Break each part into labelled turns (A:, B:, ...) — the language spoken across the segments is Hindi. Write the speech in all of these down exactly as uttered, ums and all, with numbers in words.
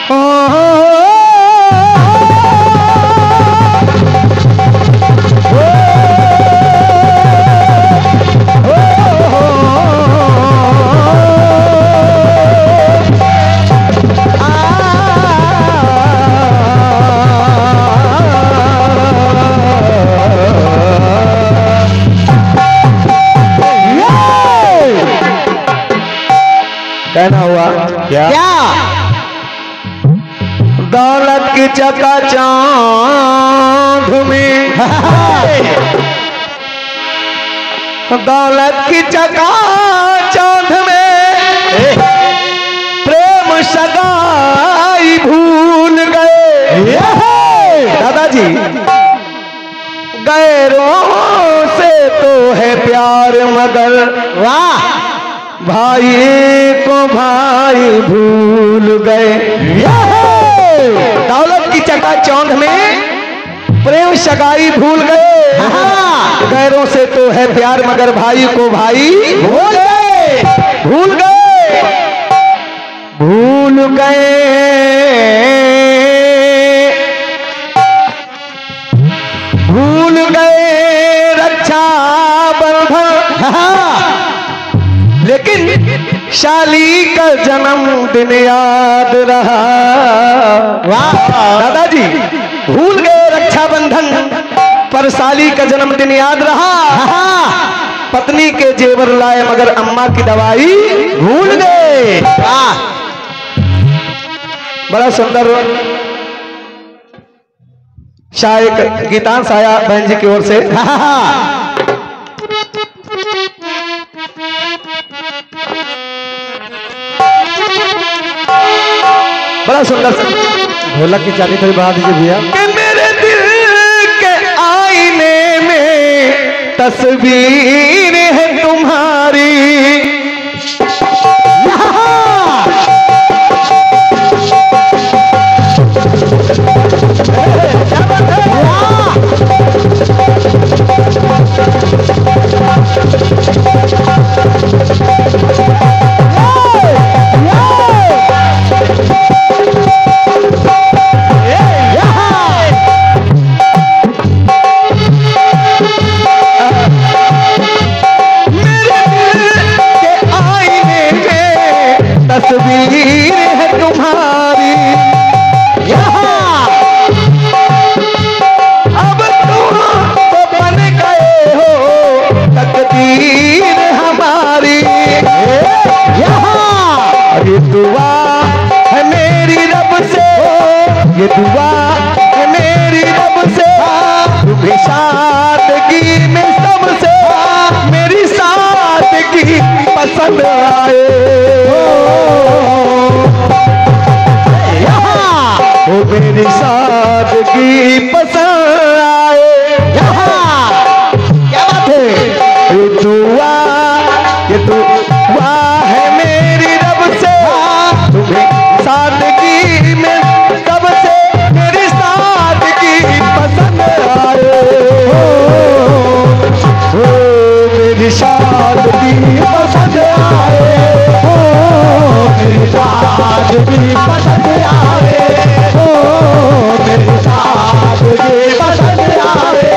A: कहना हुआ क्या, क्या? दौलत की चकाचौंध में दौलत की चकाचौंध में प्रेम सगाई भूल गए दादाजी। गैरों से तो है प्यार मगर वाह भाई को भाई भूल गए। दौलत की चकाचौंध में प्रेम सगाई भूल गए। गैरों से तो है प्यार मगर भाई को भाई भूल गए भूल गए भूल गए भूल गए रक्षा बंधन। लेकिन शाली का जन्मदिन याद रहा। वाह दादाजी, भूल गए रक्षाबंधन पर साली का जन्मदिन याद रहा। पत्नी के जेवर लाए मगर अम्मा की दवाई भूल गए। वाह बड़ा सुंदर शायक गीतांश आया बहन जी की ओर से। बड़ा सुंदर ढोलक की चाली थोड़ी बढ़ा दीजिए भैया। मेरे दिल के आईने में तस्वीर है तुम्हारी। तस्वीर है तुम्हारी यहाँ, अब तुम तो बन गए हो तकदीर हमारी यहाँ। ये दुआ है मेरी रब से, ये दुआ है मेरी रब से, तुम्हें सादगी में सबसे मेरी सादगी पसंद आए। वो मेरी सादगी पसंद आए यहाँ। क्या बात है? ये दुआ ये दुआ है मेरी रब से, तुम्हें सादगी में सबसे मेरी सादगी पसंद आए। ओ मेरी सादगी पसंद आए, ओ मेरी सादगी पसंद आए, ओ मेरी सादगी पसंद आए।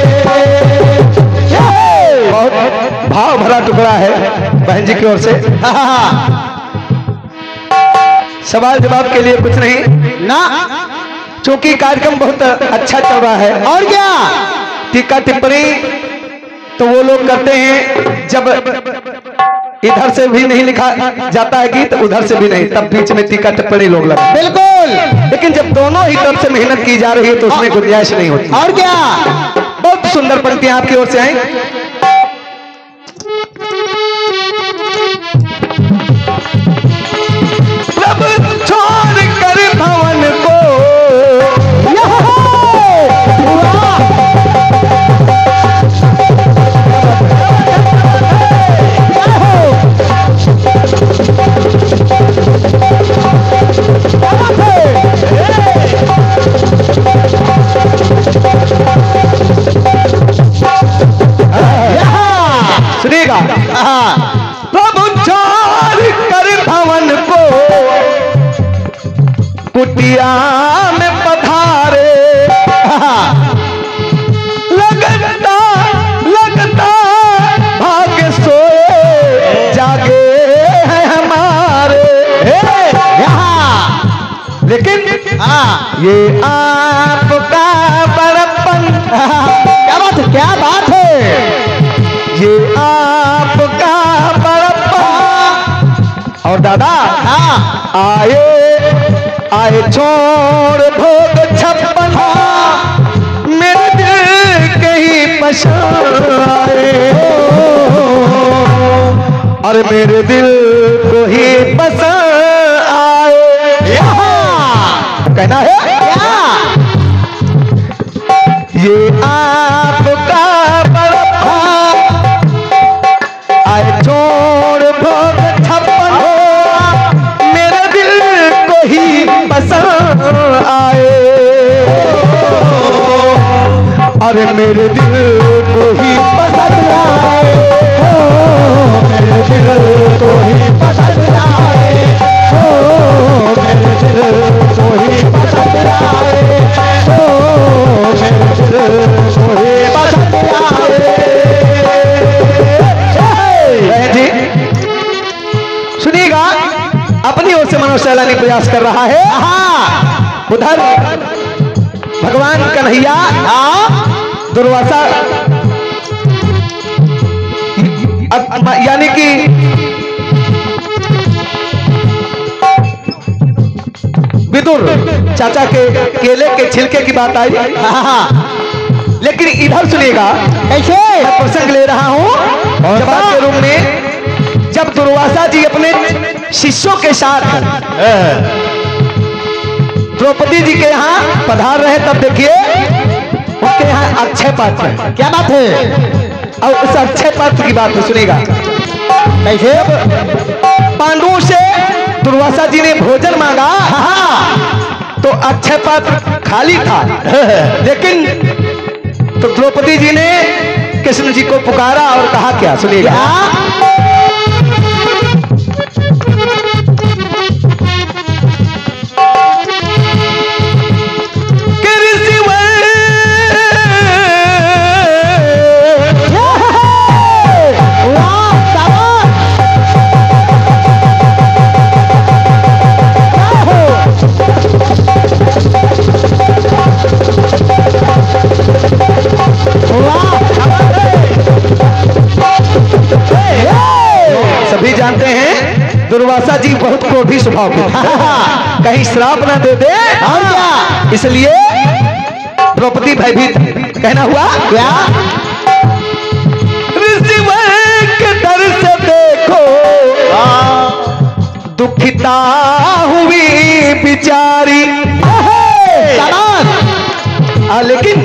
A: बहुत भाव भरा टुकड़ा है बहन जी की ओर से। सवाल जवाब के लिए कुछ नहीं ना, क्योंकि कार्यक्रम बहुत अच्छा चल रहा है। और क्या टीका टिप्पणी तो वो लोग करते हैं जब इधर से भी नहीं लिखा जाता है गीत, उधर से भी नहीं, तब बीच में टीका टिप्पणी लोग लगते। बिल्कुल, लेकिन जब दोनों ही तरफ से मेहनत की जा रही है तो उसमें गुंजाइश नहीं होती। और क्या बहुत सुंदर पंक्तियां आपकी ओर से आई। सब छोड़ कर भवन को Ah! कुटिया में पधारे, लगता लगता भाग्य सोए जागे हैं हमारे। यहाँ लेकिन ये आपका बड़प्पन, क्या बात है, क्या बात है, ये आपका बड़प्पन। और दादा आए आए छोड़ भोग छप्पन, मेरे दिल के ही पसंद आए, और मेरे दिल को ही पसंद आए। यहाँ कहना है क्या, ये आपका बड़प्पन, आए छोड़ भोग छप्पन, मेरे दिल को ही पसंद आए, और मेरे दिल को ही पसंद आए, मेरे दिल को ही पसंद आए, मेरे दिल को ही पसंद आए, मेरे दिल को ही पसंद आए। जी सुनिएगा, अपनी ओर से मनोज सैलानी प्रयास कर रहा है। उधर भगवान कन्हैया दुर्वासा यानी कि विदुर चाचा के केले के छिलके की बात आई। लेकिन इधर सुनिएगा, कैसे प्रसंग ले रहा हूं जवाब के रूप में। जब दुर्वासा जी अपने शिष्यों के साथ द्रौपदी जी के यहाँ पधार रहे, तब देखिए उनके यहाँ अक्षय पात्र, क्या बात है, और उस अक्षय पात्र की बात सुनेगा। कैसे पांडवों से दुर्वासा जी ने भोजन मांगा, तो अक्षय पात्र खाली था, लेकिन तो द्रौपदी जी ने कृष्ण जी को पुकारा और कहा क्या, सुनिएगा। सभी जानते हैं दुर्वासा जी बहुत क्रोधी स्वभाव के, कहीं श्राप ना दे दे, और क्या, इसलिए द्रौपदी भयभीत। कहना हुआ क्या, ऋषिवर के दर से देखो दुखिता हुई बिचारी, आ, लेकिन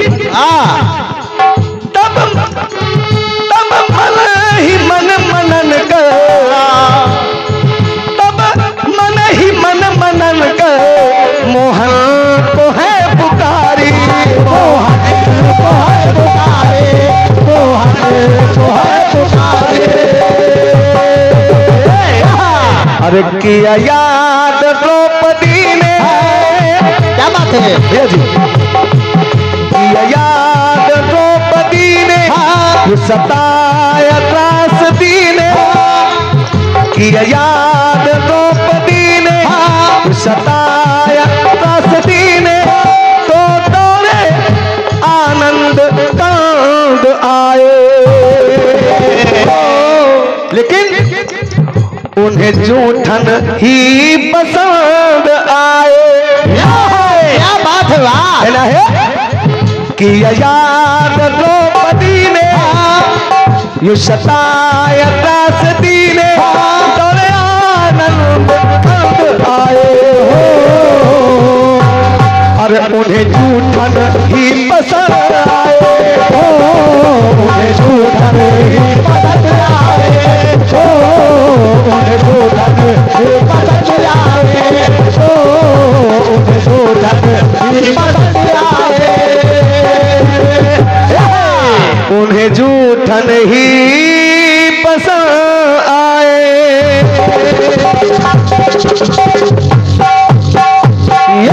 A: तब तब मन ही मन मनन कर, तब मन ही मन मनन कर मोहन को है पुकारी, मोहन को है पुकारी, मोहन को है पुकारी। अरे किया याद द्रौपदी ने, क्या बात है भैया जी, किया याद द्रौपदी ने, सताया त्रासदी ने, किया याद द्रौपदी ने, सताया त्रासदी ने, तो दौड़े आनंद कांड आए, लेकिन उन्हें जूठन ही पसंद आए। क्या बात है, वाह है किया याद द्रौपदी ने, यू सताया त्रासदी ने, दौड़े आनंद कांड आए हो, और उन्हें जूठन ही पसंद आए हो, उन्हें जूठन ही पसंद आए हो, उन्हें जूठन ही पसंद आए हो, उन्हें जूठन ही पसंद आए, उन्हें जूठन ही पसंद आए।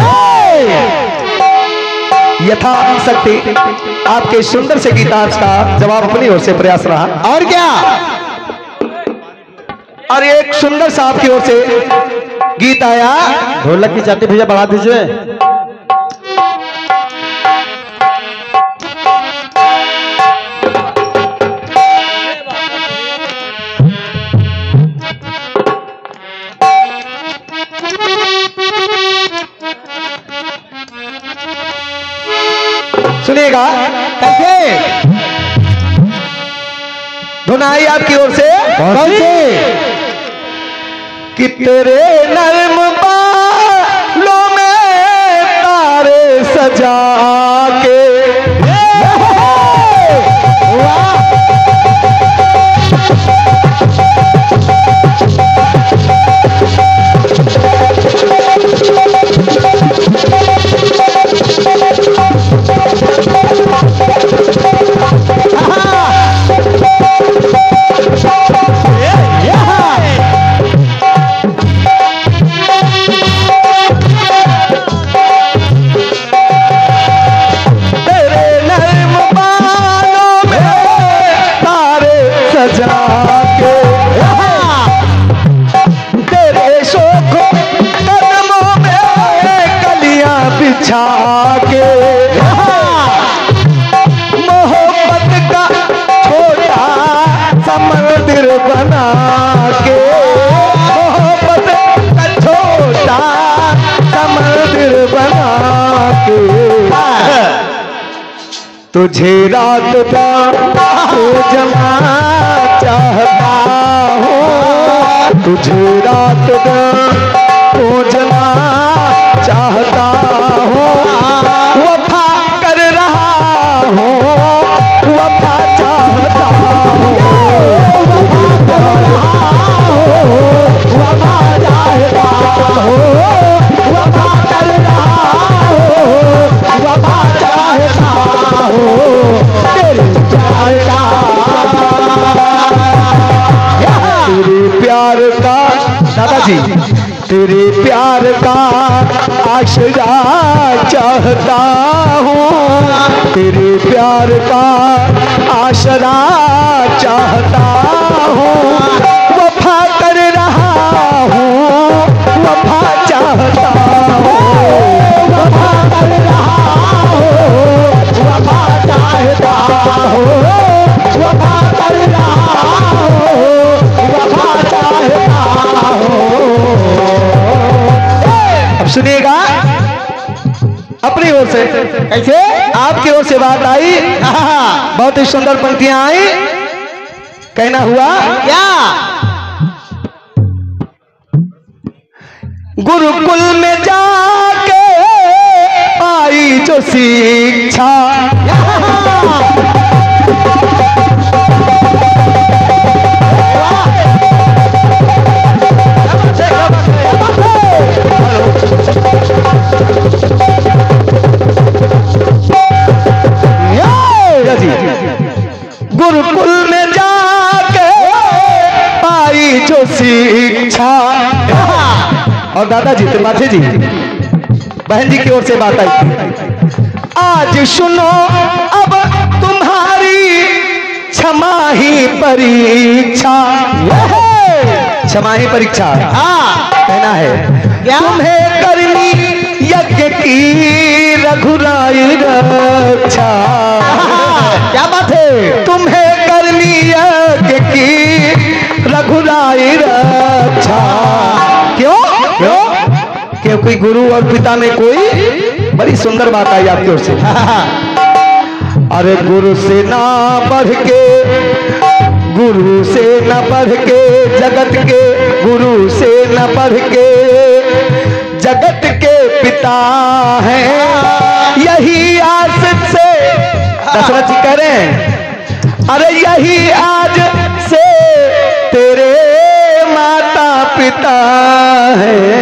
A: शक्ति आपके सुंदर से गीतांश का जवाब अपनी ओर से प्रयास रहा। और क्या, और एक सुंदर सा आपकी ओर से गीत आया। ढोलक की चाटी भैया बढ़ा दीजिए। सुनिएगा कैसे धुनाई आपकी ओर से कौन से कि तेरे नर्म बालों में तारे सजा के के मोहब्बत का छोटा सा मंदिर बना के, मोहब्बत का छोटा सा मंदिर बना के तुझे रात को जमा चाहता हूँ, तुझे रात को जमा चाहता हूँ, वफा कर रहा हूँ, वफा चाहता हूँ, वफा कर रहा हूँ, वफा चाहता हूँ, वफा कर रहा हूँ, वफा चाहता हूँ, तेरे प्यार का तेरे प्यार का दादाजी तेरे प्यार का आशरा चाहता हूँ, तेरे प्यार का आशरा चाहता हूँ, वफा कर रहा हूँ, वफा चाहता हूँ, वफा कर रहा हूँ, वफा चाहता हूँ, वफा कर रहा हूँ, वफा चाहता हूँ। सुनिएगा अपनी ओर से कैसे आपकी ओर से बात आई, बहुत ही सुंदर पंक्तियां आई, कहना हुआ क्या, गुरुकुल में जाके पाई जो शिक्षा, गुरुकुल में जाके पाई जो शिक्षा। और दादाजी त्रिपाठी जी बहन जी की ओर से बात आई, आज सुनो अब तुम्हारी क्षमा ही परीक्षा, क्षमा ही परीक्षा कहना है क्या, तुम्हें करनी यज्ञ की रघुराई रक्षा, क्या बात है, तुम्हें करनी यज्ञ की रघुराई रक्षा। क्यों क्यों क्यों कोई गुरु और पिता में कोई बड़ी सुंदर बात आई आपकी ओर से। अरे गुरु से ना बढ़ के, गुरु से न बढ़ के जगत के, गुरु से न बढ़ के जगत के पिता हैं, यही आस से दशरथ जी कह रहे हैं, अरे यही आज से तेरे माता पिता हैं।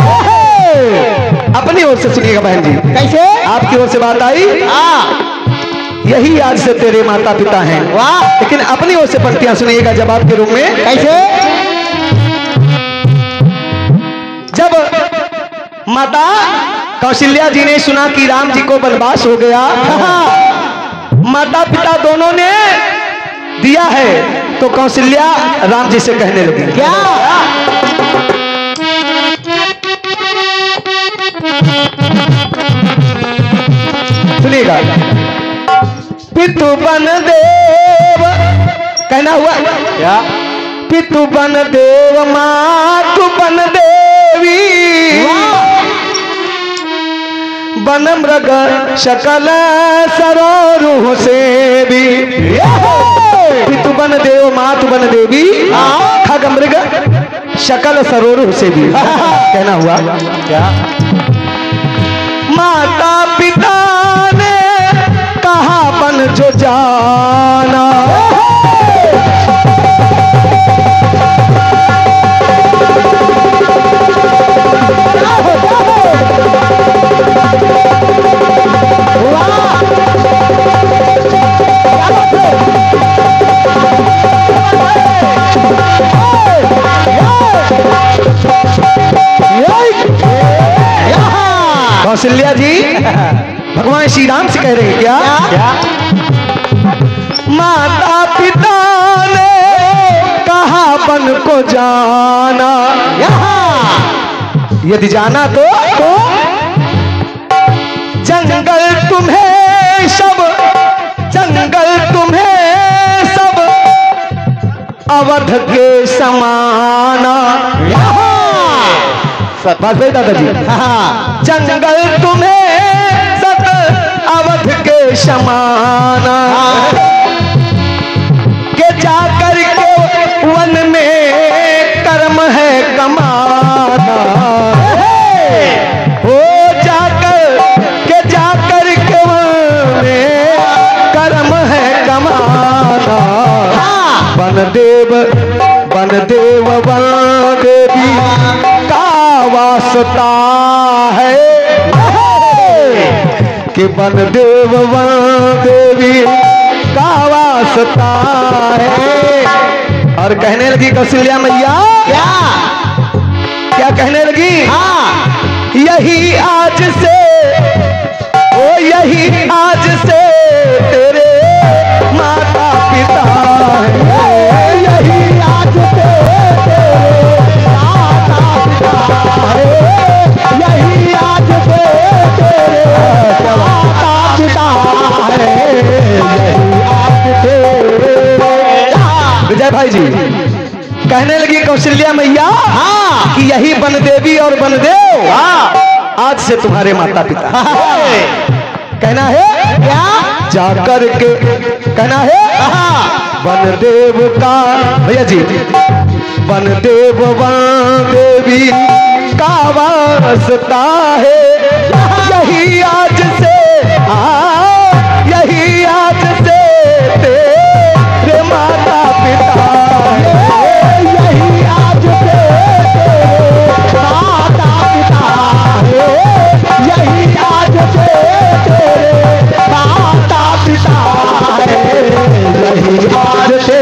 A: अपनी ओर से सुनिएगा बहन जी, कैसे आपकी ओर से बात आई, यही आज से तेरे माता पिता हैं। वाह, लेकिन अपनी ओर से पंक्तियां सुनिएगा जवाब के रूप में, कैसे, जब माता कौशल्या जी ने सुना कि राम जी को वनवास हो गया, माता पिता दोनों ने दिया है, तो कौशल्या राम जी से कहने लगी क्या? सुनिएगा। पितु बन देव कहना हुआ क्या? पितु बन देव मातु बन देवी, बन मृग शकल सरोरुह से भी। पितु बन देव मातु बन देवी, खग मृग शकल सरोरुह से भी। कहना हुआ क्या? माता पिता ने कहा बन जो जाना, कौशल्या जी भगवान श्री राम से कह रहे हैं क्या? क्या? माता पिता ने कहा बन को जाना, यदि जाना तो, तो जंगल तुम्हें सब, जंगल तुम्हें सब अवध के समाना। बात भाई दादाजी, जंगल तुम्हें सत अवध के समाना, के जाकर के वन में कर्म है कमाना। हो जाकर के जाकर के वन में कर्म है कमाना। बन देव बन देव बन देवी वास्ता है, कि बन देव वन देवी का वास्ता है। और कहने लगी कौशल्या मैया क्या? क्या कहने लगी? हाँ, यही आज से, ओ यही आज से तेरे माता पिता है, यही आज से यही आज से तेरे माता पिता है, यही आज से। विजय भाई जी कहने लगी कौशल्या मैया हाँ कि यही बन देवी और बन देव हाँ आज से तुम्हारे माता पिता। कहना है क्या? जाकर के कहना है हाँ बन देव का भैया जी, बन देव वन देवी का वास्ता है, यही आज से हाँ यही आज से तेरे माता पिता है, यही आज से तेरे माता पिता है, यही आज से तेरे माता पिता है, यही आज से।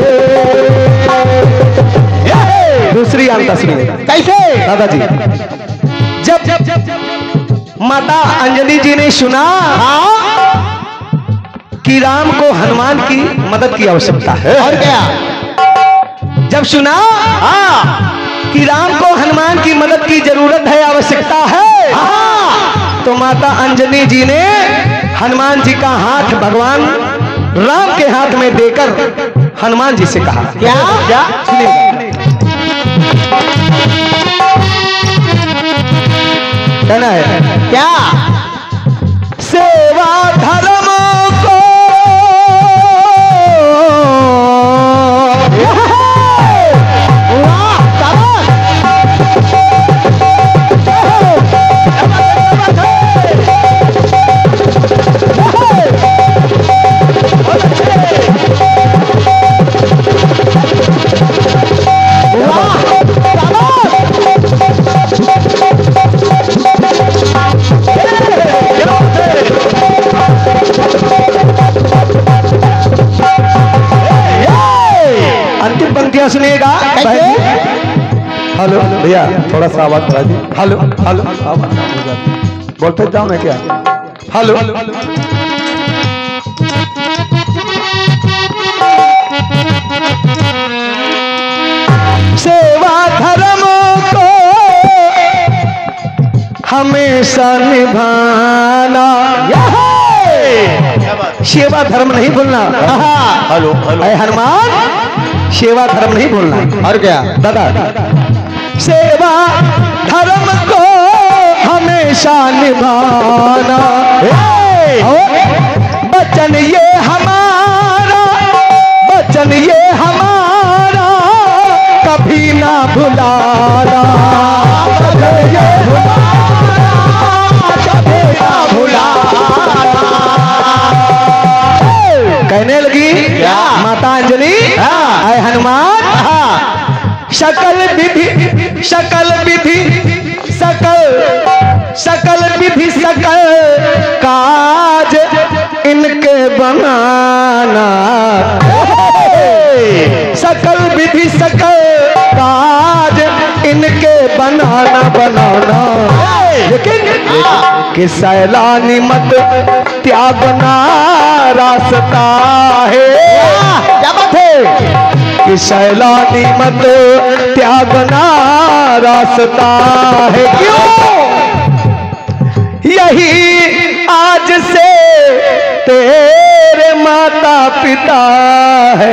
A: दूसरी अंता सुनिए कैसे दादाजी। जब जब माता अंजलि जी ने सुना कि राम को हनुमान की मदद की आवश्यकता है, और क्या जब सुना हाँ कि राम को हनुमान की मदद की जरूरत है, आवश्यकता है हाँ, तो माता अंजलि जी ने हनुमान जी का हाथ भगवान राम के हाथ में देकर हनुमान जी से कहा क्या? क्या सुनिए कहना है क्या? सेवा धर्म को सुनिएगा। हेलो भैया थोड़ा सा आवाज बढ़ा दी। हेलो हेलो आवाज बोलते जाओ मैं क्या। हेलो सेवा धर्म को हमेशा निभाना, सेवा धर्म नहीं भूलना। हेलो हेलो हनुमान, सेवा धर्म नहीं भूलना। और क्या दादा, सेवा धर्म को हमेशा निभाना, वचन ये हमारा, वचन ये हमारा कभी ना भुलाना, ये कभी ना भुलाना। कहने लगी माता अंजलि, आए हनुमान, सकल विधि सकल विधि सकल सकल विधि सकल काज इनके बनाना, सकल विधि सकल काज इनके बनाना बनाना। लेकिन कि सैलानी मत त्यागना रास्ता है, क्या बात है कि सैलानी मत त्यागना रास्ता है। क्यों? यही आज से तेरे माता पिता है।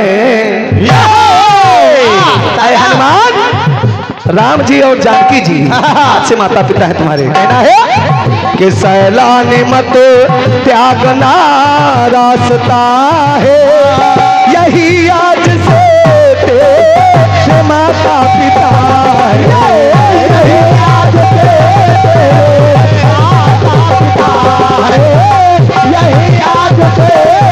A: हनुमान, राम जी और जानकी जी आज से माता पिता है तुम्हारे। कहना है कि सैलानी मत त्यागना रास्ता है, यही आज से तेरे माता पिता है, यही आज से तेरे माता पिता है, यही आज से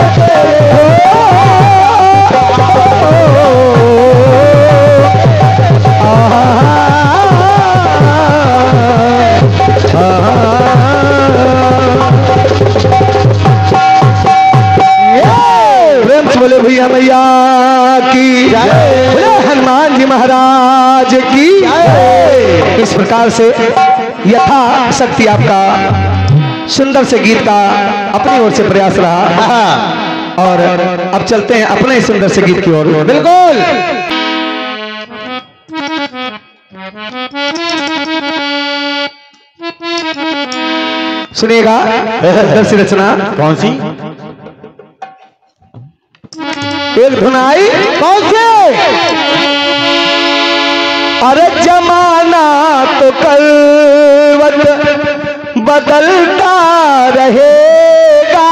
A: बोले भैया मैया की जय, हनुमान जी महाराज की जय। इस प्रकार से यथा शक्ति आपका सुंदर से गीत का अपनी ओर से प्रयास रहा, और अब चलते हैं अपने सुंदर से गीत की ओर। बिल्कुल सुनिएगा सुंदर सी रचना। कौन सी? एक धुन आई। कौन से? अरे जमाना तो कलवत बदलता रहेगा,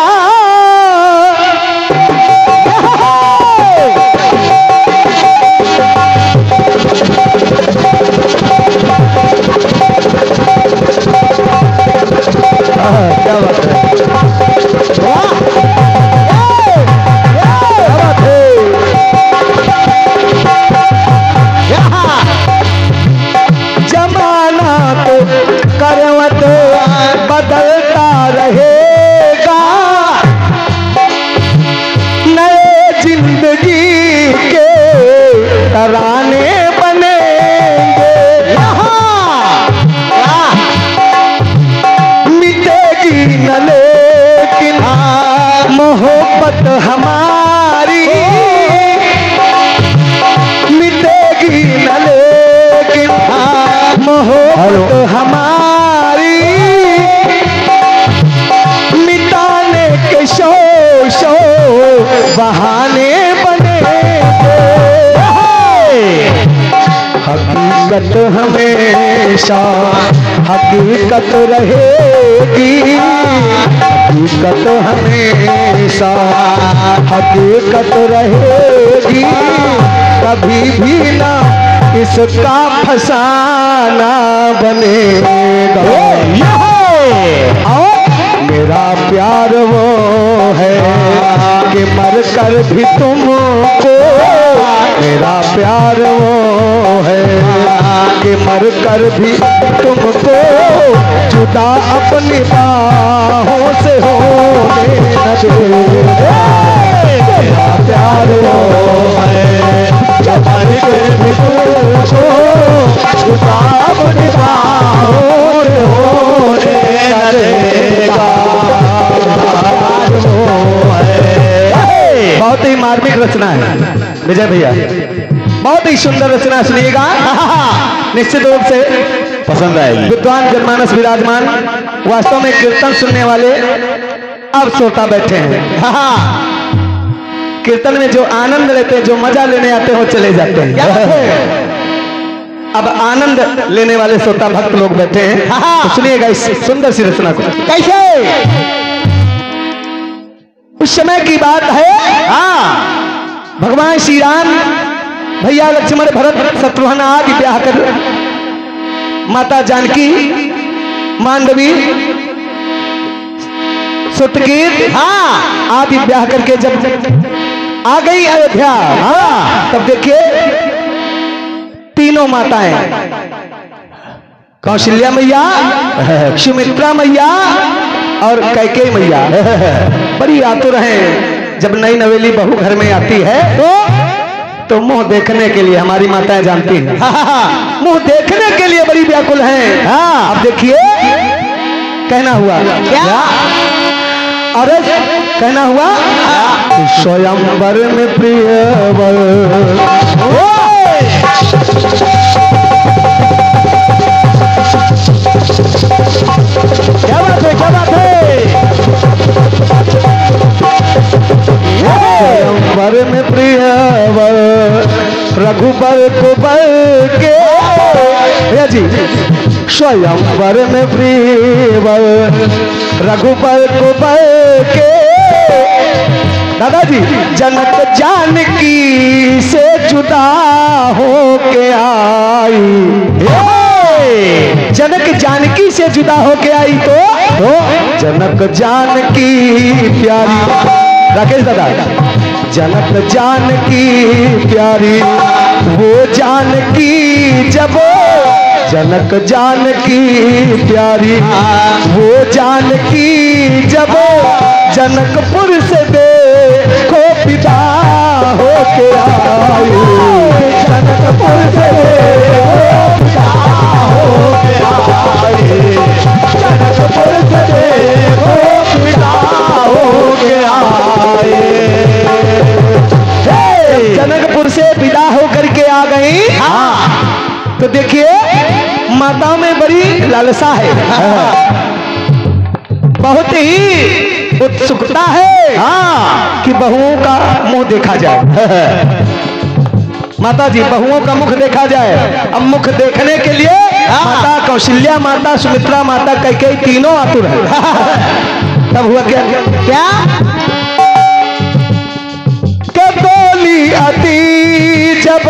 A: क्या बात है, जमाना तो करवट बदलता रहेगा, नए जिंदगी के तराने बनेंगे, मिटेगी न लेकिन मोहब्बत हमारी, मिटेगी न लेकिन मोहब्बत हमारी, मिटाने के शो शो बहाने बनेंगे, हकीकत हमेशा हकीकत रहेगी, हकीकत हमेशा हकीकत रहेगी, कभी भी ना इसका फसाना बनेगा। मेरा प्यार वो है कि मर कर भी तुमको, मेरा प्यार वो है कि मर कर भी तुमको जुदा अपनी बाहों से होने न दूंगा। मेरा प्यार वो है कि मर कर भी तुमको जुदा अपनी बाहों से होने न दूंगा। रचना है विजय भैया, बहुत ही सुंदर रचना, सुनिएगा निश्चित रूप से
B: पसंद आएगी।
A: विद्वान जनमानस विराजमान, वास्तव में कीर्तन सुनने वाले अब श्रोता बैठे हैं। कीर्तन में जो आनंद लेते हैं, जो मजा लेने आते हैं, वो चले जाते हैं। अब आनंद लेने वाले श्रोता भक्त लोग बैठे हैं, तो सुनिएगा इस सुंदर सी रचना को। कैसे? उस समय की बात है, हाँ, भगवान श्री राम भैया लक्ष्मण भरत शत्रुघ्न आदि ब्याह कर, माता जानकी मांडवी सुतकीर, हाँ, आदि ब्याह करके जब आ गई अयोध्या, हाँ, तब देखिए तीनों माताएं, कौशल्या मैया, सुमित्रा मैया और कैकेयी मैया बड़ी आतुर हैं। जब नई नवेली बहू घर में आती है तो तो मुंह देखने के लिए, हमारी माताएं जानती हैं, मुंह देखने के लिए बड़ी व्याकुल हैं। हाँ, अब देखिए कहना हुआ क्या? अरे कहना हुआ स्वयंवर में प्रियवर, क्या बात है, क्या बात है? स्वयंवर में प्रियवर रघुबर को बर के, भैया जी, स्वयंवर में प्रियवर रघुबर को बर के, दादाजी जनक जानकी से जुदा हो के आई, जनक जानकी से जुदा हो के आई तो, तो जनक जानकी प्यारी, राकेश दादा, जनक जानकी प्यारी वो जानकी, जब जनक जानकी प्यारी वो जानकी, जब जनकपुर से देखो पिता हो के आई, जनकपुर से देखो पिता हो के आई, जनकपुर से देखो पिता हो के आई। जनकपुर से विदा होकर के आ गई, हाँ, तो देखिए माताओं में बड़ी लालसा है, बहुत ही उत्सुकता है, हाँ, कि बहुओं का मुंह देखा जाए। माता जी, बहुओं का मुख देखा जाए। अब मुख देखने के लिए माता कौशल्या, माता सुमित्रा, माता कैकेयी तीनों आतुर है। तब हुआ क्या? क्या बोली अति जब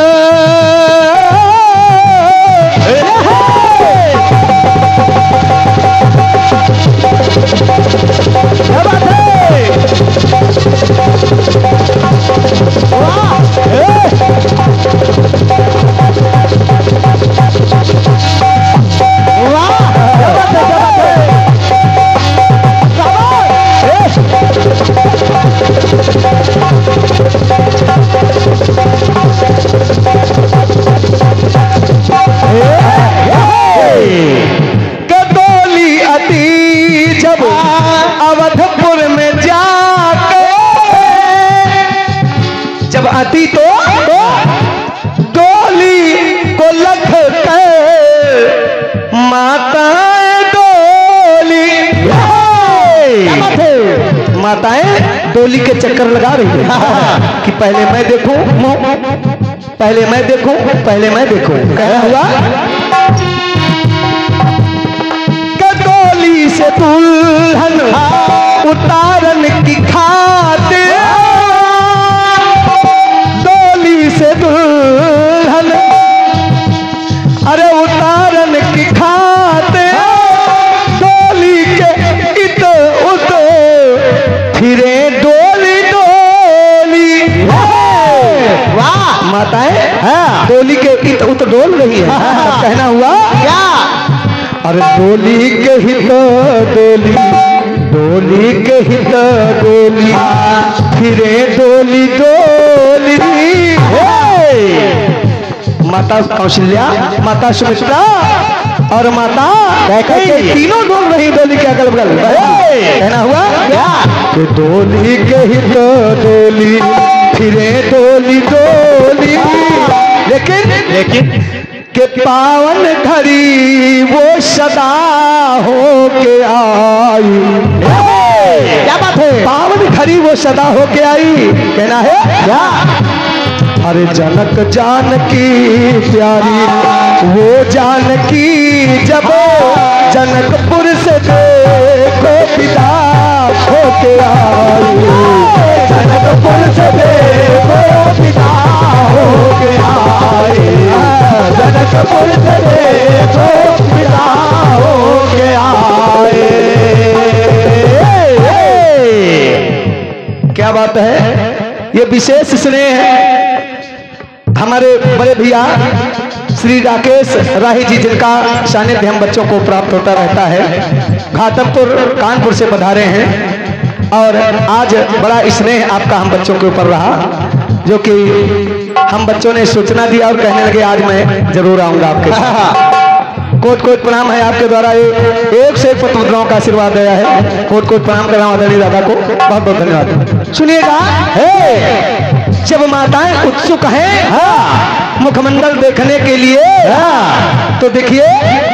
A: क्या बात है? कदोली अति जब अवधपुर में जाके, जब अति तो, तो डोली को लख कर माताएं डोली, माताएं डोली के चक्कर लगा रही है कि पहले मैं देखूं, पहले मैं देखूं, पहले मैं देखूं। क्या हुआ? कदोली से दुल्हन उतारन की खातिर, डोली से दुल्हन अरे उतारन की खातिर, डोली के इत उत फिरे डोली डोली। वाह, माताएं हाँ, डोली के इत उत डोल रही है। हाँ, कहना हुआ क्या? अरे डोली के हित डोली, डोली के हित डोली फिरे डोली डोली। माता कौशल्या, माता सुमित्रा और माता कैकेयी तीनों डोल रही डोली के अगल बगल। कहना हुआ क्या? कि डोली के हित डोली फिरे डोली डोली, लेकिन
B: लेकिन
A: के पावन घड़ी वो सदा हो के आई।
B: क्या बात है?
A: पावन घड़ी वो सदा हो के आई, कहना है क्या? अरे जनक जानकी प्यारी वो जानकी, जब जनकपुर से देखो पिता हो के आई। जनकपुर से देखो पिता हो के आए, जनकपुर से देखो पिता हो के आए। क्या बात है? ये विशेष स्नेह है हमारे बड़े भैया श्री राकेश राही जी, जिनका सानिध्य हम बच्चों को प्राप्त होता रहता है। घाटमपुर कानपुर से पधारे हैं और आज बड़ा स्नेह आपका हम बच्चों के ऊपर रहा, जो कि हम बच्चों ने सूचना दी और कहने लगे आज मैं जरूर आऊंगा आपके साथ। कोट कोट प्रणाम है आपके द्वारा एक से एक पत्रकारों का आशीर्वाद दिया है। कोट कोट प्रणाम कर रहा हूं आदरणीय दादा को, बहुत बहुत धन्यवाद। सुनिएगा, हे जब माताएं उत्सुक हैं हाँ, मुखमंडल देखने के लिए हाँ, तो देखिए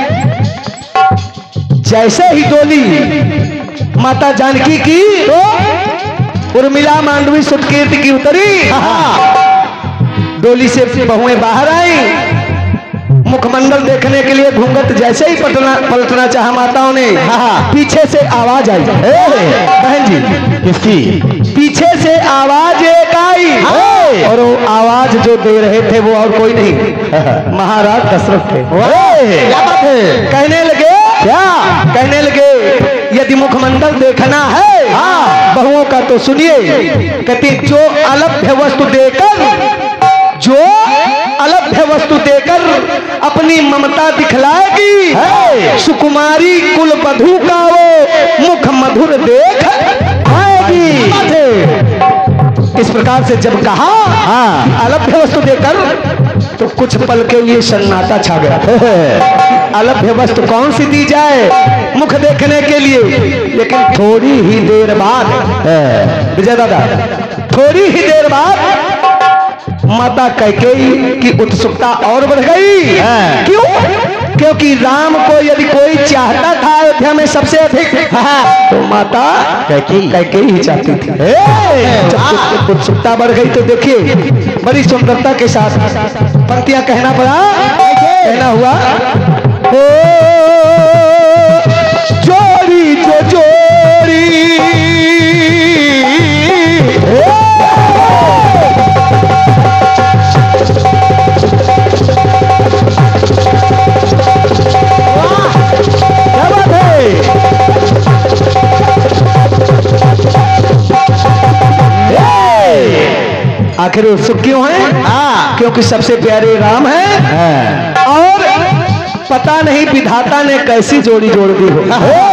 A: जैसे ही डोली माता जानकी की तो उर्मिला मांडवी सुटकीर्ति की उतरी हाँ, डोली से बहुएं बाहर आई। मुखमंडल देखने के लिए घूंघट जैसे ही पलटना पलटना चाहा माताओं ने हाँ, पीछे से आवाज आई। बहन जी किसकी? पीछे से आवाज एक आई हाँ, और वो आवाज जो दे रहे थे वो और कोई नहीं महाराज दशरथ थे। क्या बात है? कहने लगे क्या? कहने लगे यदि मुखमंडल देखना है हाँ, बहुओं का तो सुनिए। कहती जो अलभ्य वस्तु देकर, जो अलभ्य वस्तु देकर अपनी ममता दिखलाएगी, सुकुमारी कुल वधू का वो मुख मधुर देख आएगी। इस प्रकार से जब कहा हाँ, अलभ्य वस्तु देकर, तो कुछ पल के लिए सन्नाटा छा गया। अलभ्य वस्तु कौन सी दी जाए मुख देखने के लिए? लेकिन थोड़ी ही देर बाद विजय दादा, थोड़ी ही देर बाद माता कैकेयी की उत्सुकता और बढ़ गई। क्यों? क्योंकि राम को यदि कोई चाहता था अयोध्या में सबसे अधिक तो माता कैकेयी कैकेयी ही चाहती थी। जब उत्सुकता बढ़ गई तो देखिए बड़ी सुंदरता के साथ पंक्तियां कहना पड़ा। कहना हुआ ओ जोड़ी जो जोड़ी आखिर उत्सुक क्यों है? हाँ, क्योंकि सबसे प्यारे राम है हाँ, और पता नहीं विधाता ने कैसी जोड़ी जोड़ दी हो।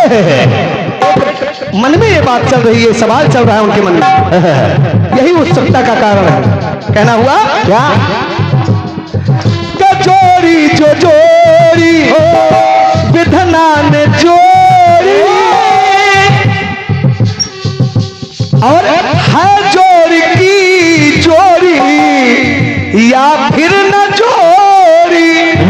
A: मन में ये बात चल रही है, सवाल चल रहा है उनके मन में, यही उत्सुकता का कारण है। कहना हुआ क्या? जोड़ी जो जोड़ी हो विधना ने जोड़ी, और है जोड़ी की जोड़ी या फिर न जोड़ी,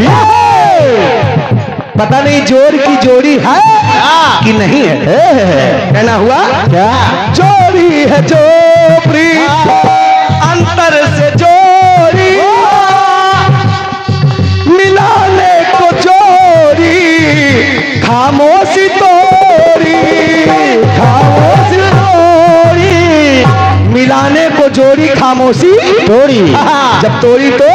A: पता नहीं जोड़ की जोड़ी है कि नहीं है। कहना हुआ क्या? जोड़ी है जोड़ी अंतर से जोड़ी, मिलाने को जोड़ी खामोशी तोड़ी, खामोशी तोड़ी, मिलाने को जोड़ी खामोशी तोड़ी। जब तोड़ी तो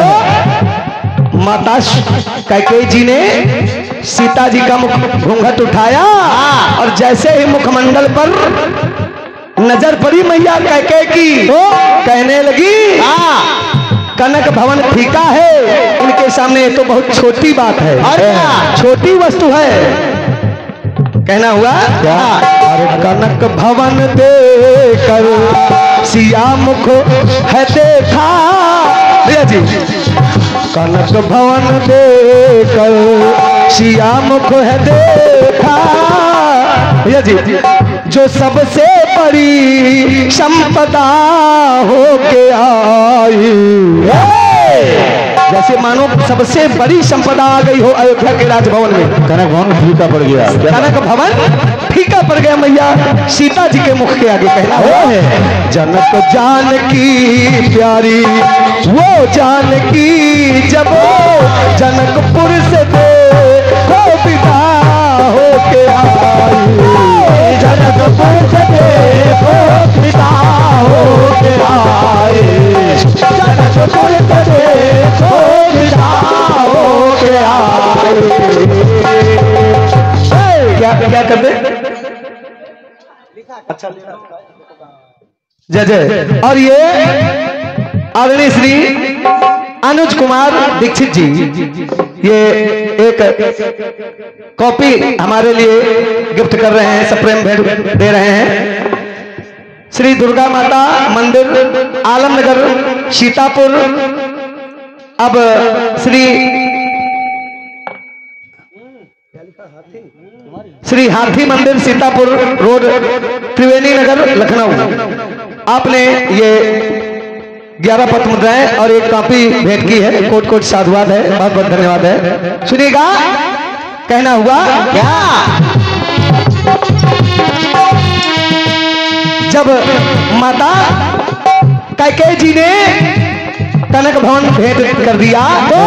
A: माता कैकेयी जी ने सीता जी का मुख घूंघट उठाया और जैसे ही मुखमंडल पर नजर पड़ी मैया कैकेयी की तो कहने लगी कनक भवन फीका है उनके सामने, तो बहुत छोटी बात है, छोटी वस्तु है। कहना हुआ क्या? अरे कनक भवन देकर सिया मुख है देखा, भैया जी कनक भवन देकर सिया मुख है देखा, भैया जी जो सबसे बड़ी संपदा हो के आई। जैसे मानो सबसे बड़ी संपदा आ गई हो अयोध्या के राजभवन में।
B: कनक भवन फीका पड़ गया।
A: कनक भवन फीका पड़ गया मैया सीता जी के मुख के आगे। कहना है जनक जानकी प्यारी वो जानकी जब जनकपुर से देखो विदा हो के आई। जनकपुर से देखो विदा हो के आई। जनकपुर से देखो विदा हो के आई। क्या क्या करते? अच्छा जय जय। और ये आदरणीय श्री अनुज कुमार दीक्षित जी ये एक कॉपी हमारे लिए गिफ्ट कर रहे हैं, सप्रेम भेंट दे रहे हैं। श्री दुर्गा माता मंदिर आलमनगर सीतापुर। अब श्री श्री हाथी मंदिर सीतापुर रोड त्रिवेणी नगर लखनऊ। आपने ये ग्यारह पत्र मुद्राएं और एक कॉपी भेंट की है। कोट कोट साधुवाद है, बहुत बहुत धन्यवाद है। सुनिएगा कहना हुआ क्या? जब माता कैकेयी जी ने कनक भवन भेंट कर दिया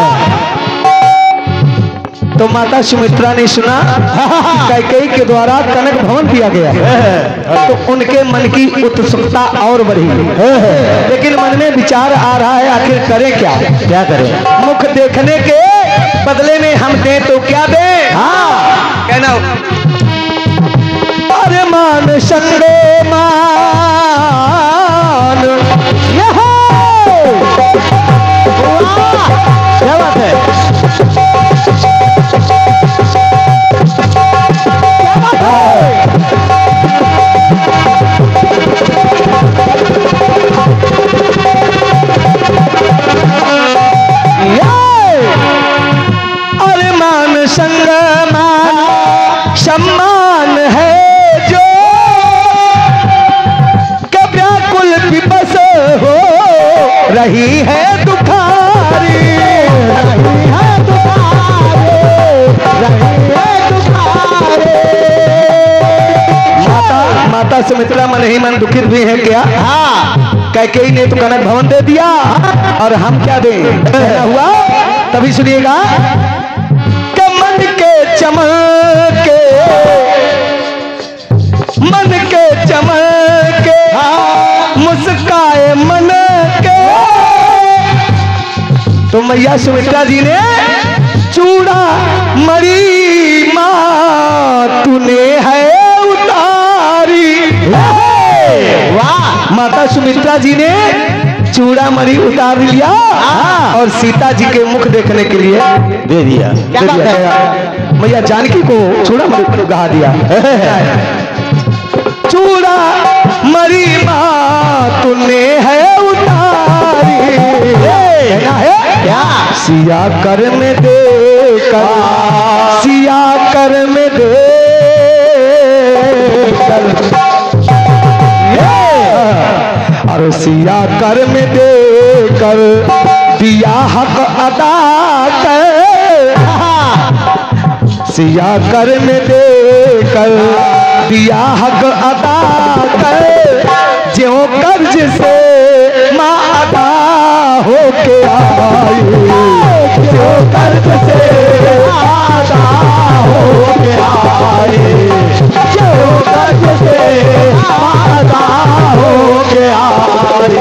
A: तो माता सुमित्रा ने सुना कैकेयी के द्वारा कनक भवन दिया गया तो उनके मन की उत्सुकता और बढ़ी। लेकिन मन में विचार आ रहा है आखिर करें क्या? क्या करें? मुख देखने के बदले में हम दें तो क्या दें? हाँ कहना अरे मान संगे मान क्या बात है? अरे मान संग मान सम्मान है जो क्या व्याकुल विवश हो रही है दुखारी। रही है दुखारी, रही है दुखारी। माता माता सुमित्रा मन ही मन दुखित भी है क्या? हाँ कैकेयी ने तो कनक भवन दे दिया और हम क्या दें? क्या हुआ तभी सुनिएगा। मन के चमके मन के चमके मुस्काए मन के तो मैया सुमित्रा जी ने चूड़ा मरी माँ तूने है उतारी। वाह माता सुमित्रा जी ने चूड़ा मरी उतार लिया और सीता जी के मुख देखने के लिए दे दिया। क्या दे दिया मैया जानकी को चूड़ा मरी गा दिया। चूड़ा मरी माँ तूने है उतारी है क्या? सिया कर में दे कर सिया कर में दे कर और सिया कर में दे कर दिया हक अदा कर। सिया कर में दे कर दिया हक अदा कर। ज्यों कर्ज से माँ अदा हो के आई। ज्यों कर्ज से अदा हो के आई। ज्यों कर्ज से अदा हो के आई।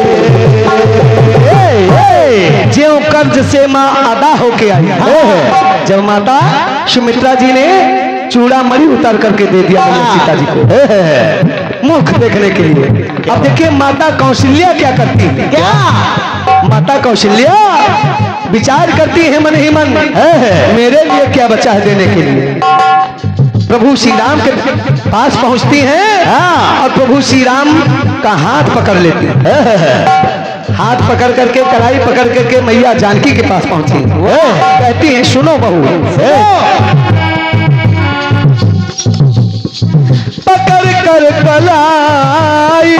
A: ज्यों कर्ज से माँ अदा होके आई। जब माता सुमित्रा जी ने चूड़ा मणि उतार करके दे दिया सीता जी को मुख देखने के लिए। अब देखिए माता कौशल्या क्या करती है। क्या माता कौशल्या विचार करती है मन ही मन मेरे लिए क्या बचा है देने के लिए। प्रभु श्री राम के पास पहुंचती हैं और प्रभु श्री राम का हाथ पकड़ लेती हैं। हाथ पकड़ करके कलाई पकड़ करके मैया जानकी के पास पहुंची। कहती हैं सुनो बहू। पकड़ कर कलाई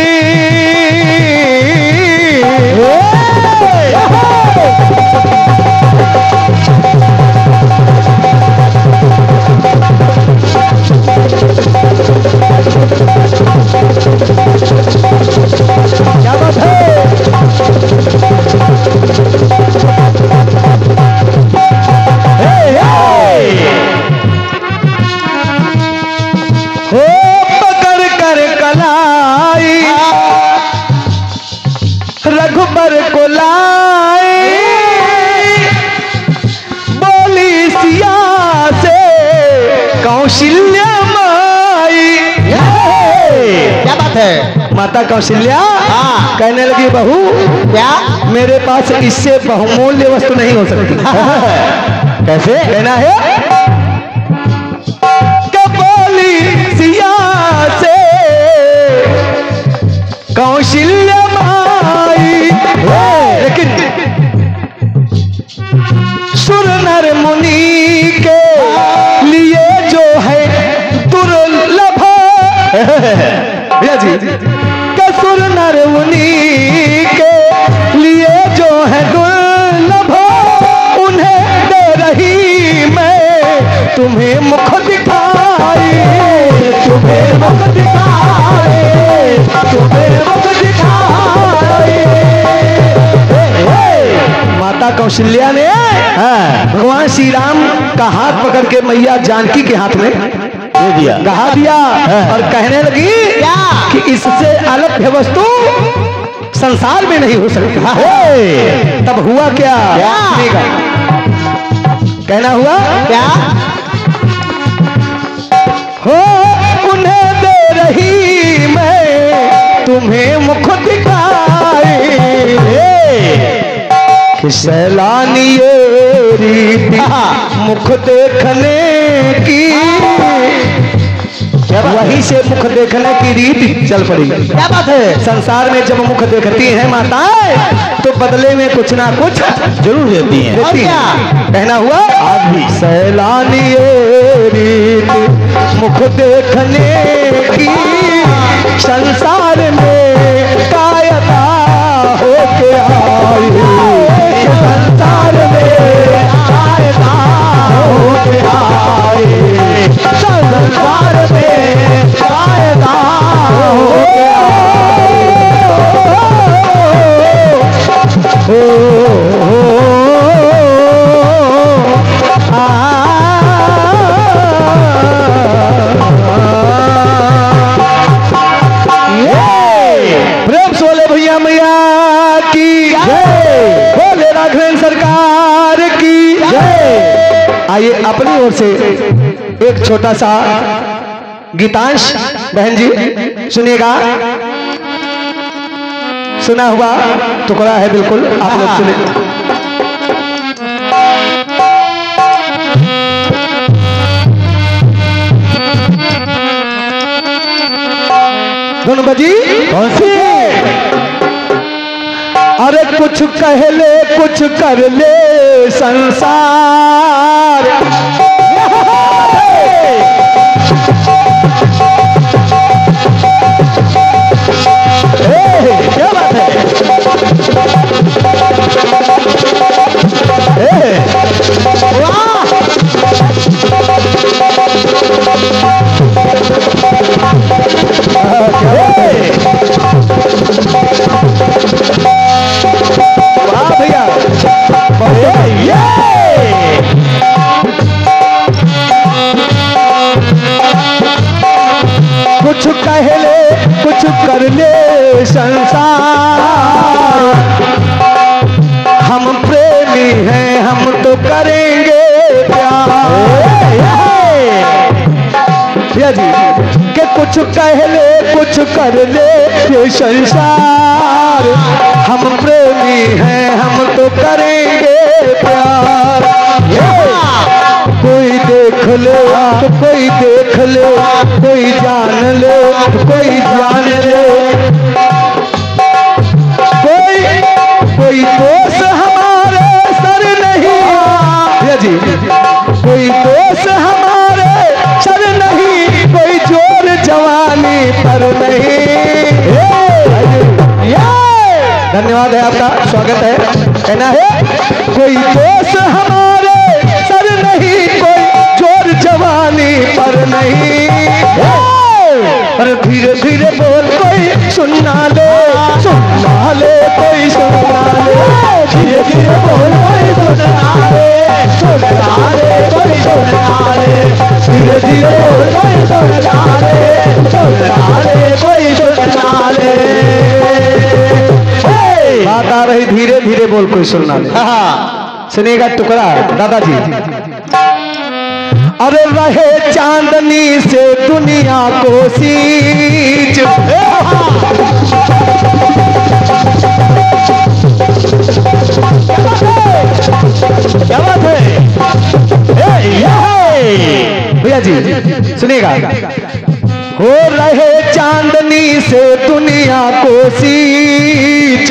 A: क्या बात है। हो पकड़ कर कलाई रघुबर को लाए बोली सिया से कौशल्या माई।
B: क्या बात है।
A: माता कौशल्या
B: हाँ।
A: कहने लगी बहू
B: क्या
A: मेरे पास इससे बहुमूल्य वस्तु नहीं हो सकती। कैसे कहना है सिया से कौशल्या माई। लेकिन सुर नर मुनि के लिए जो है दुर्लभ भैया जी का सुर नर मुनि के लिए जो है दुर्लभ उन्हें दे रही मैं तुम्हें मुख दिखाई तुम्हें मुख दिखाए तुम्हें मुख दिखाए। माता कौशल्या ने भगवान श्री राम का हाथ पकड़ के मैया जानकी के हाथ में दे दिया कहा दिया और कहने लगी क्या कि इससे अलग वस्तु संसार में नहीं हो सकता। तब हुआ क्या, क्या? कहना हुआ क्या हो उन्हें दे रही मैं तुम्हें मुख दिखाए कि सैलानी ये रीति मुख देखने की वहीं से मुख देखने की रीति चल पड़ी। क्या बात है। संसार में जब मुख देखती हैं माताएं तो बदले में कुछ ना कुछ जरूर देती हैं। देती हैं। कहना हुआ आज भी सैलानी ये रीति मुख देखने की संसार में कायदा होके आई संसार में कायदा होके आई संसार में कायदा होके प्रेम सोले भैया मैया की जय बोले राघवेंद्र सरकार की जय। आइए अपनी ओर से एक छोटा सा गीतांश बहन जी सुनिएगा। सुना हुआ टुकड़ा है बिल्कुल आप लोग सुने। धुन बजी कौन सी। अरे कुछ कह ले कुछ कर ले संसार क्या बात है। वाह भैया कुछ कह ले कुछ कर ले संसार हम प्रेमी हैं हम तो करेंगे प्यार। भैया जी के कुछ कह ले कुछ कर ले ये संसार हम प्रेमी हैं हम तो करेंगे प्यार। कोई देख ले तो कोई देख ले कोई जान ले तो कोई जान ले कोई कोई दोस्त हमारे सर नहीं जी कोई दोस्त हमारे सर नहीं कोई जोर जवान जवानी पर नहीं। धन्यवाद है आपका, स्वागत है। कहना है कोई दोष हमारे सर नहीं, कोई जोर जवानी पर नहीं। पर धीरे धीरे बोल कोई सुनना ले, सुनना ले कोई सुनना ले। धीरे धीरे बोल कोई सुनना ले, सुनना ले कोई सुनना ले। धीरे धीरे बोल कोई सुनना ले, सुनना ले कोई सुनना ले। बात आ रही धीरे धीरे बोल कोई सुनना ले। सुनिएगा टुकड़ा दादाजी। अरे रहे चांदनी से दुनिया को सींच, क्या बात है भैया जी, सुनिएगा। हो रहे चांदनी से दुनिया को सींच,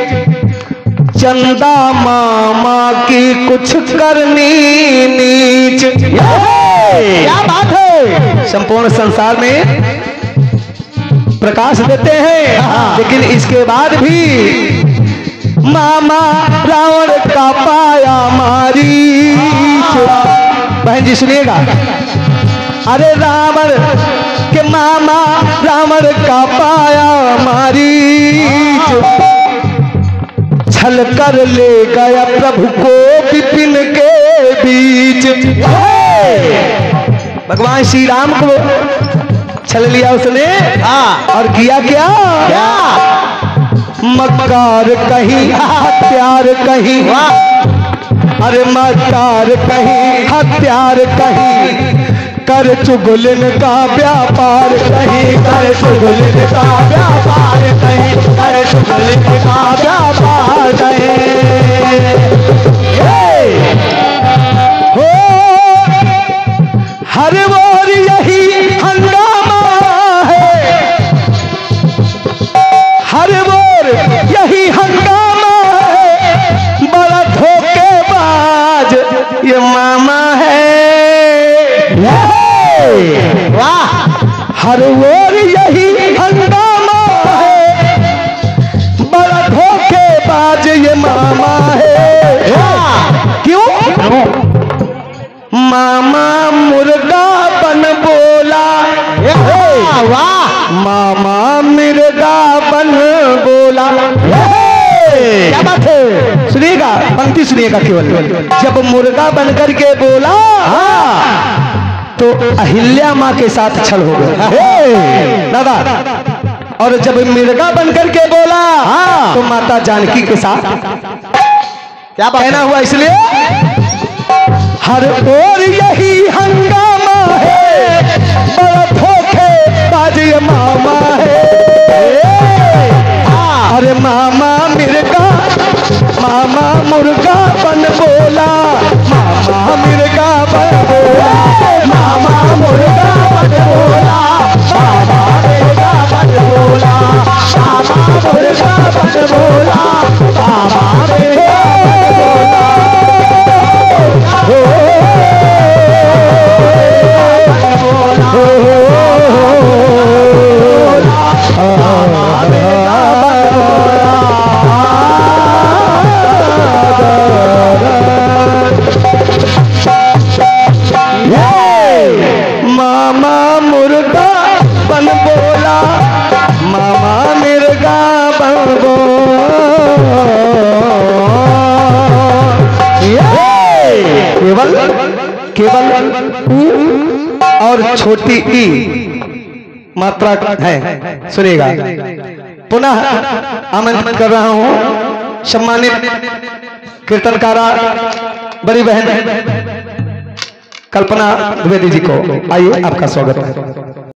A: चंदा मामा की कुछ करनी नीच। क्या बात है। संपूर्ण संसार में प्रकाश देते हैं, लेकिन इसके बाद भी मामा रावण का पाया मारीच। बहन जी सुनिएगा। अरे रावण के मामा रावण का पाया मारीच, छल कर ले गया प्रभु को विपिन के बीच। भगवान श्री राम को छल लिया उसने, और किया क्या, क्या? मक्कार कहीं हत्यार कहीं, अरे मक्कार कहीं हत्यार कहीं, कर चुगलन का व्यापार कहीं, कर चुगलन का व्यापार कहीं, कर चुगलन का व्यापार कहीं। हो हर ओर यही हंगामा है, हर ओर यही हंगामा है, बड़ा धोखेबाज ये मामा है। वाह, हर ओर यही हंगामा है, बड़ा धोखेबाज ये मामा है। क्यों? मामा मुर्गा बन बोला। वाह, मामा मुर्गा बन बोला। क्या बात है। सुनिएगा, पंक्ति सुनिएगा केवल। जब मुर्गा बन करके बोला तो अहिल्या माँ के साथ छल हो गया दादा, और जब मिर्गा बनकर के बोला तो माता जानकी के साथ क्या कहना हुआ। इसलिए हर ओर यही हंगामा है, बड़ा धोखेबाज ये मामा है। अरे मामा मिर्गा, मामा मुर्गा बन बोला, मामा मिर्गा बन बोला, मामा मुर्गा बन बोला, मामा मिर्गा बन बोला, मामा मुर्गा बन बोला, मामा मिर्गा बन बोला। हो मामा मुर्गा बन बोला, मामा मिर्गा बन बोला। केवल केवल ऊ और छोटी ई मात्रा है। सुनिएगा, पुनः आमंत्रित कर रहा हूं सम्मानित कीर्तनकारा बड़ी बहन कल्पना द्विवेदी जी को। आइए, आपका स्वागत है।